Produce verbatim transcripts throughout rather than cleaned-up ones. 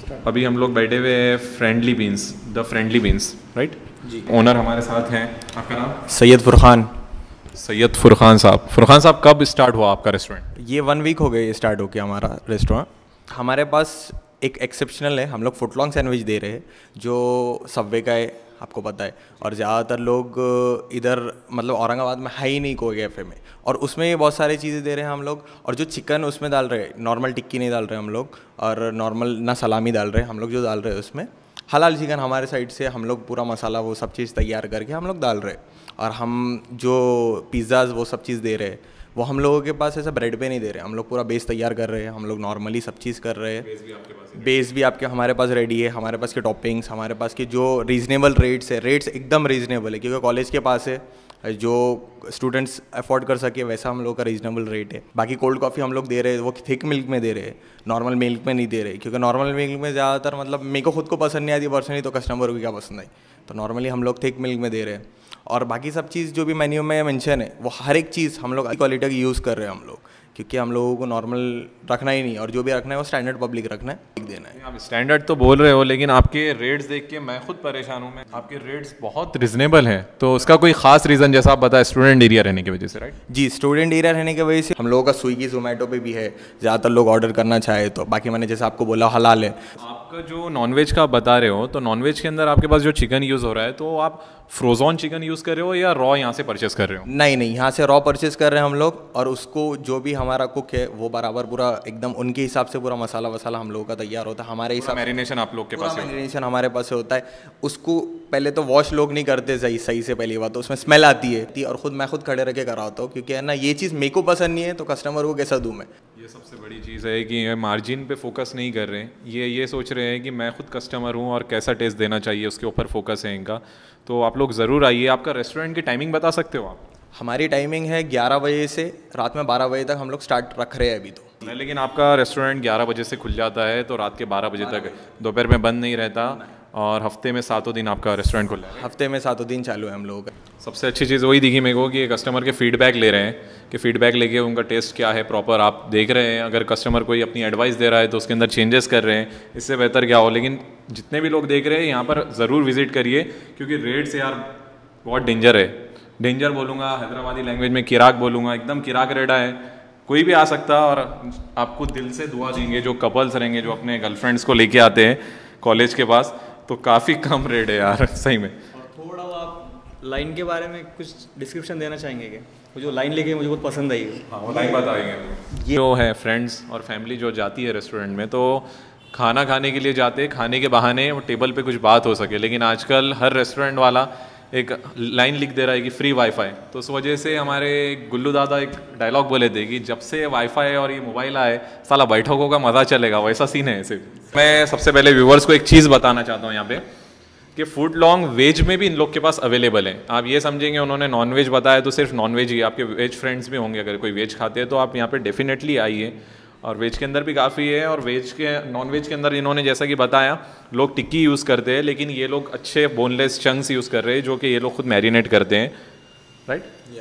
अभी हम लोग बैठे हुए हैं Friendly Beans, the Friendly Beans, right जी। ओनर हमारे साथ हैं, आपका नाम? सैयद फुरखान। सैयद फुरखान साहब। फुरखान साहब, कब स्टार्ट हुआ आपका रेस्टोरेंट? ये वन वीक हो गए स्टार्ट हो गया हमारा रेस्टोरेंट। हमारे पास एक एक्सेप्शनल है, हम लोग फुटलॉन्ग सैंडविच दे रहे हैं जो सबवे का है, आपको पता है। और ज़्यादातर लोग इधर मतलब औरंगाबाद में है ही नहीं कोई कैफ़े में, और उसमें ये बहुत सारी चीज़ें दे रहे हैं हम लोग। और जो चिकन उसमें डाल रहे हैं, नॉर्मल टिक्की नहीं डाल रहे हम लोग, और नॉर्मल ना सलामी डाल रहे हैं हम लोग। जो डाल रहे हैं उसमें हलाल चिकन हमारे साइड से, हम लोग पूरा मसाला वो सब चीज़ तैयार करके हम लोग डाल रहे हैं। और हम जो पिज़्ज़ाज़ वो सब चीज़ दे रहे हैं, वो हम लोगों के पास ऐसा ब्रेड पे नहीं दे रहे, हम लोग पूरा बेस तैयार कर रहे हैं। हम लोग नॉर्मली सब चीज़ कर रहे हैं। बेस भी आपके पास बेस भी आपके हमारे पास रेडी है। हमारे पास के टॉपिंग्स, हमारे पास के जो रीज़नेबल रेट्स है, रेट्स एकदम रीज़नेबल है, क्योंकि कॉलेज के पास है, जो स्टूडेंट्स अफोर्ड कर सके वैसा हम लोग का रीज़नेबल रेट है। बाकी कोल्ड कॉफ़ी हम लोग दे रहे हैं वो थिक मिल्क में दे रहे हैं, नॉर्मल मिल्क में नहीं दे रहे, क्योंकि नॉर्मल मिल्क में ज़्यादातर मतलब मेरे को खुद को पसंद नहीं आती पर्सनली, तो कस्टमर को क्या पसंद आई, तो नॉर्मली हम लोग थिक मिल्क में दे रहे हैं। और बाकी सब चीज़ जो भी मेन्यू में मेंशन है, वो हर एक चीज़ हम लोग क्वालिटी की यूज़ कर रहे हैं हम लोग, क्योंकि हम लोगों को नॉर्मल रखना ही नहीं, और जो भी रखना है वो स्टैंडर्ड पब्लिक रखना है, देना है। आप स्टैंडर्ड तो बोल रहे हो, लेकिन आपके रेट्स देख के मैं खुद परेशान हूँ। मैं आपके रेट्स बहुत रिजनेबल हैं, तो उसका कोई खास रीज़न, जैसा आप बताएं, स्टूडेंट एरिया रहने की वजह से, राइट? जी, स्टूडेंट एरिया रहने की वजह से हम लोगों का स्विगी जोमेटो पे भी है, ज़्यादातर लोग ऑर्डर करना चाहे तो। बाकी मैंने जैसे आपको बोला हलाल है। आपका जो नॉनवेज का आप बता रहे हो, तो नॉनवेज के अंदर आपके पास जो चिकन यूज़ हो रहा है, तो आप फ्रोजन चिकन यूज़ कर रहे हो या रॉ यहाँ से परचेस कर रहे हो? नहीं नहीं, यहाँ से रॉ परचेस कर रहे हैं हम लोग, और उसको जो भी हमारा कुक है वो बराबर पूरा एकदम उनके हिसाब से पूरा मसाला वसाला हम लोगों का तैयार होता है। हमारे हिसाब मैरिनेशन आप लोग के पास? मैरिनेशन हमारे पास से होता है। उसको पहले तो वॉश लोग नहीं करते सही सही से, पहली बात तो उसमें स्मेल आती है, और खुद मैं खुद खड़े रह के कराता हूँ, क्योंकि है ना ये चीज़ मेरे को पसंद नहीं है, तो कस्टमर को कैसा दूँ मैं। ये सबसे बड़ी चीज़ है कि मार्जिन पे फोकस नहीं कर रहे हैं, ये ये सोच रहे हैं कि मैं खुद कस्टमर हूँ और कैसा टेस्ट देना चाहिए उसके ऊपर फोकस है इनका। तो आप लोग ज़रूर आइए। आपका रेस्टोरेंट की टाइमिंग बता सकते हो आप? हमारी टाइमिंग है ग्यारह बजे से रात में बारह बजे तक हम लोग स्टार्ट रख रहे हैं अभी तो। लेकिन आपका रेस्टोरेंट ग्यारह बजे से खुल जाता है, तो रात के बारह बजे तक दोपहर में बंद नहीं रहता, और हफ्ते में सातों दिन आपका रेस्टोरेंट खुला है? हफ्ते में सातों दिन चालू है हम लोगों का। सबसे अच्छी चीज़ वही दिखी मेरे को कि कस्टमर के फीडबैक ले रहे हैं, कि फीडबैक लेके उनका टेस्ट क्या है प्रॉपर आप देख रहे हैं। अगर कस्टमर कोई अपनी एडवाइस दे रहा है तो उसके अंदर चेंजेस कर रहे हैं, इससे बेहतर क्या हो। लेकिन जितने भी लोग देख रहे हैं यहाँ पर ज़रूर विजिट करिए, क्योंकि रेट्स यार बहुत डेंजर है। डेंजर बोलूँगा, हैदराबादी लैंग्वेज में किराक बोलूँगा, एकदम किराक रेटा है। कोई भी आ सकता, और आपको दिल से दुआ देंगे जो कपल्स रहेंगे, जो अपने गर्लफ्रेंड्स को लेके आते हैं कॉलेज के पास, तो काफ़ी कम रेट है यार सही में। और थोड़ा आप लाइन के बारे में कुछ डिस्क्रिप्शन देना चाहेंगे क्या? वो जो लाइन लेके मुझे बहुत पसंद आई। हाँ, वो लाइन बताएंगे। जो है फ्रेंड्स और फैमिली जो जाती है रेस्टोरेंट में, तो खाना खाने के लिए जाते हैं, खाने के बहाने वो टेबल पे कुछ बात हो सके। लेकिन आजकल हर रेस्टोरेंट वाला एक लाइन लिख दे रहा है कि फ्री वाईफाई। तो उस वजह से हमारे गुल्लू दादा एक डायलॉग बोले थे कि जब से वाईफाई और ये मोबाइल आए, साला बैठकों का मज़ा चलेगा, वैसा सीन है ऐसे। मैं सबसे पहले व्यूवर्स को एक चीज़ बताना चाहता हूँ यहाँ पे, कि फूड लॉन्ग वेज में भी इन लोग के पास अवेलेबल है। आप ये समझेंगे उन्होंने नॉन वेज बताया तो सिर्फ नॉन वेज ही, आपके वेज फ्रेंड्स भी होंगे, अगर कोई वेज खाते हैं तो आप यहाँ पे डेफिनेटली आइए। और वेज के अंदर भी काफ़ी है, और वेज के नॉन वेज के अंदर इन्होंने जैसा कि बताया, लोग टिक्की यूज़ करते हैं, लेकिन ये लोग अच्छे बोनलेस चंक्स यूज़ कर रहे हैं, जो कि ये लोग खुद मैरिनेट करते हैं, right?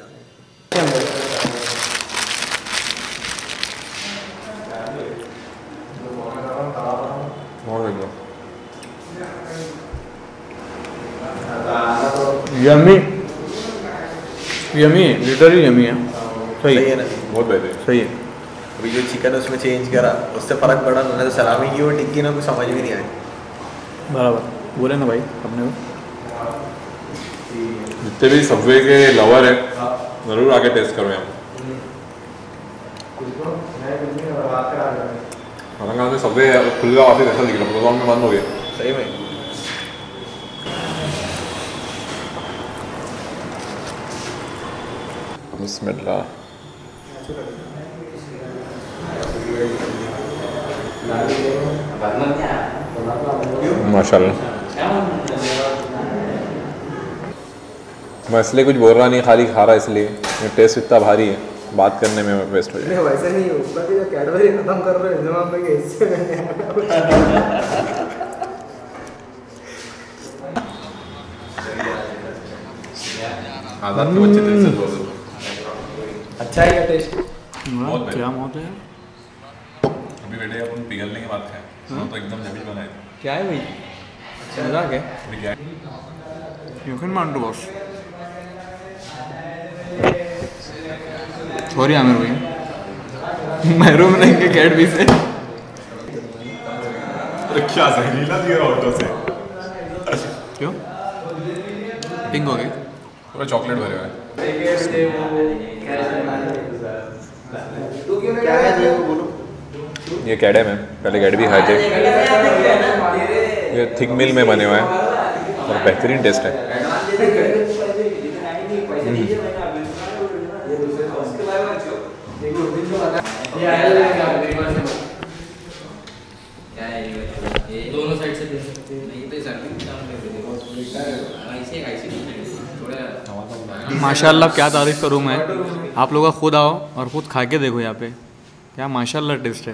Yummy yummy literally yummy है। सही है ना? बहुत बेहतर, सही है। अभी जो चिकन उसमें चेंज करा उससे फ़र्क पड़ा ना, तो सलामी की और टिक्की ना कुछ समझ भी नहीं आई। बराबर बोले ना भाई अपने को। जितने भी सबवे के लवर है ज़रूर आके टेस्ट करो यहाँ। हालांकि से सबवे खुल गया, काफ़ी ऐसा दिख रहा, प्रोग्राम में बंद हो गया सही में। बिस्मिल्लाह। माशाल्लाह। मैं इसलिए कुछ बोल रहा नहीं, खाली खा रहा इसलिए, टेस्ट इतना भारी है, बात करने में वेस्ट हो जाए। वैसे नहीं होता कि कैडबरी खत्म कर रहे हैं जमा पे इससे आजाद के बच्चे दिल से बोल। अच्छा है क्या टेस्ट? क्या मौत है। अभी अभी बेटे अपन पिघलने के बाद खाए तो एकदम जमीन बनाए क्या है भाई? मजाक है? You can mandu boss. Sorry Aamir भाई, महरूम रहेंगे कैडबरी से। क्या जहरीला दिया ऑटो से? क्यों? पिंक हो गई? पूरा चॉकलेट भरे हुए हैं। ये कैडम है, पहले कैडबरी खाए थे। ये थिक मिल में बने हुए हैं और बेहतरीन टेस्ट है। दोनों साइड से दे सकते हैं। नहीं तो माशाल्लाह क्या तारीफ़ करूँ मैं। आप लोग खुद आओ और खुद खा के देखो यहाँ पे, क्या माशाल्लाह टेस्ट है।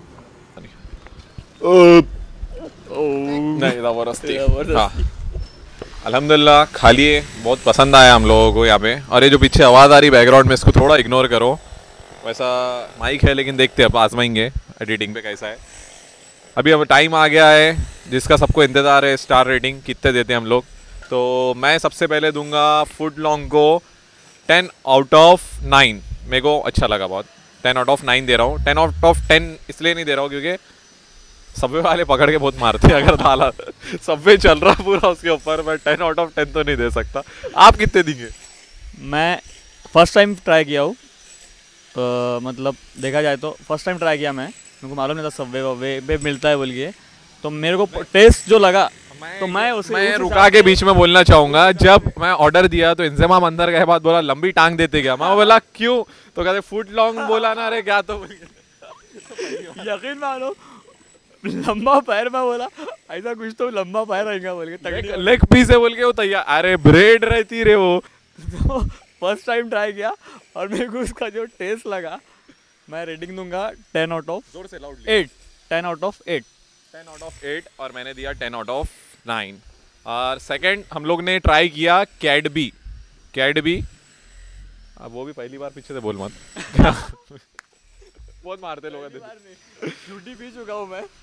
नहीं ज़बरदस्ती। हाँ अल्हम्दुलिल्लाह खा लिए, बहुत पसंद आया हम लोगों को यहाँ पे। और ये जो पीछे आवाज़ आ रही बैकग्राउंड में, इसको थोड़ा इग्नोर करो। वैसा माइक है लेकिन देखते हैं अब, आजमाएंगे एडिटिंग पे कैसा है। अभी अब टाइम आ गया है जिसका सबको इंतज़ार है, स्टार रेटिंग कितने देते हैं हम लोग। तो मैं सबसे पहले दूंगा फुट लॉन्ग को टेन आउट ऑफ नाइन। मेरे को अच्छा लगा बहुत, टेन आउट ऑफ नाइन दे रहा हूँ। टेन आउट ऑफ टेन इसलिए नहीं दे रहा हूँ क्योंकि सबवे वाले पकड़ के बहुत मारते हैं। अगर दाला सबवे चल रहा पूरा उसके ऊपर, मैं टेन आउट ऑफ टेन तो नहीं दे सकता। आप कितने देंगे? मैं फर्स्ट टाइम ट्राई किया हूँ, मतलब देखा जाए तो फर्स्ट टाइम ट्राई किया मैं। मेरे को मालूम नहीं था सबवे ववे पे मिलता है बोल के, तो मेरे को टेस्ट जो लगा तो मैं उसे मैं रुका के बीच में बोलना चाहूँगा। जब मैं ऑर्डर दिया तो इंजमाम अंदर गए बाद बोला लंबी टांग देते क्या? मैं बोला क्यों? तो कहते फुट लॉन्ग बोला ना। अरे क्या? तो यकीन मानो लंबा पैर में बोला, ऐसा कुछ तो लंबा पैर रहेगा बोल के, लेग पीस है बोल के वो तैयार। अरे ब्रेड रहती रे वो। तो फर्स्ट टाइम ट्राई किया और मेरे को उसका जो टेस्ट लगा, मैं रेटिंग दूंगा टेन आउट ऑफ जोर से loud eight. Ten out of eight. Ten out of eight और मैंने दिया टेन आउट ऑफ नाइन। और सेकंड हम लोग ने ट्राई किया कैडबी। कैडबी अब वो भी पहली बार, पीछे से बोल मत। बहुत मारते लोग। झूठी पी चुका हूँ मैं।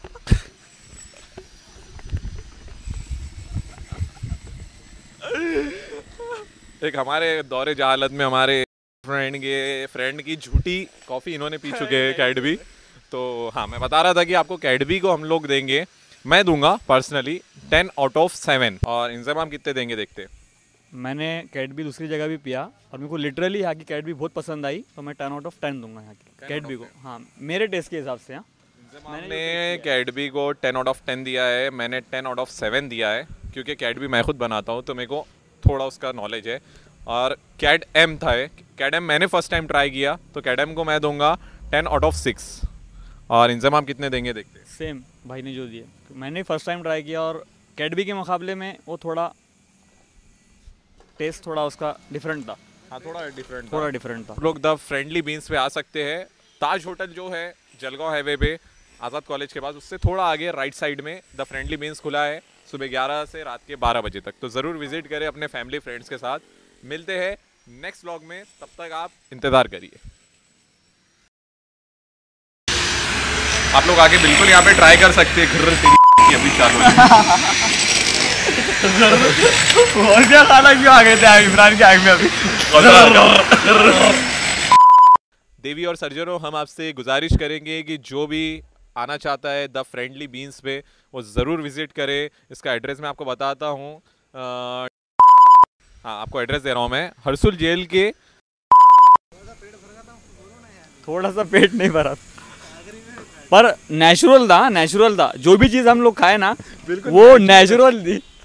एक हमारे दौरे जहालत में हमारे फ्रेंड के फ्रेंड की झूठी कॉफ़ी इन्होंने पी चुके हैं कैडबी। तो हाँ मैं बता रहा था कि आपको कैडबी को हम लोग देंगे, मैं दूंगा personally ten out of seven. और इंतजाम कितने देंगे देखते हैं। मैंने कैडबी दूसरी जगह भी पिया और मेरे को लिटरली यहाँ की कैडबी बहुत पसंद आई, तो मैं टेन आउट ऑफ टेन दूंगा यहाँ की कैडबी को। हाँ मेरे टेस्ट के हिसाब से। हाँ मैंने कैडबी को टेन आउट ऑफ टेन दिया है। मैंने टेन आउट ऑफ सेवन दिया है क्योंकि कैडबी मैं खुद बनाता हूँ तो मेरे को थोड़ा उसका नॉलेज है। और कैड एम था, कैड एम मैंने फर्स्ट टाइम ट्राई किया तो कैड एम को मैं दूंगा टेन आउट ऑफ सिक्स। और इंतजाम कितने देंगे देखते हैं। सेम भाई ने जो दिए, मैंने फर्स्ट टाइम ट्राई किया और कैडबी के मुकाबले में वो थोड़ा टेस्ट थोड़ा उसका डिफरेंट था। हाँ थोड़ा डिफरेंट थोड़ा डिफरेंट था। लोग द फ्रेंडली बीन्स पे आ सकते हैं। ताज होटल जो है जलगांव हाईवे पे आज़ाद कॉलेज के पास, उससे थोड़ा आगे राइट साइड में द फ्रेंडली बीन्स खुला है सुबह ग्यारह से रात के बारह बजे तक। तो ज़रूर विजिट करें अपने फैमिली फ्रेंड्स के साथ। मिलते हैं नेक्स्ट व्लॉग में, तब तक आप इंतज़ार करिए। आप लोग आके बिल्कुल यहाँ पे ट्राई कर सकते हैं। घर्र तेरी अभी चालू और क्या खाना क्यों आ गए थे इमरान के आग में अभी। देवी और सर्जनों हम आपसे गुजारिश करेंगे कि जो भी आना चाहता है द फ्रेंडली बीन्स पे वो ज़रूर विजिट करे। इसका एड्रेस मैं आपको बताता हूँ। हाँ आपको एड्रेस दे रहा हूँ मैं, हरसुल जेल के। थोड़ा सा पेट नहीं भरा पर नेचुरल था, नेचुरल था। जो भी चीज़ हम लोग खाए ना वो नेचुरल थी।